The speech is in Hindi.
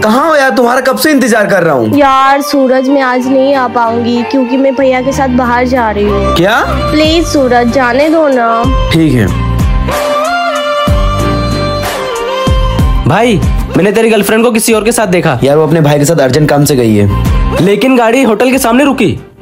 कहाँ हो यार, तुम्हारा कब से इंतजार कर रहा हूँ। यार सूरज, मैं आज नहीं आ पाऊंगी क्योंकि मैं भैया के साथ बाहर जा रही हूँ। क्या? प्लीज सूरज, जाने दो ना। ठीक है। भाई, मैंने तेरी गर्लफ्रेंड को किसी और के साथ देखा। यार वो अपने भाई के साथ अर्जेंट काम से गई है। लेकिन गाड़ी होटल के सामने रुकी।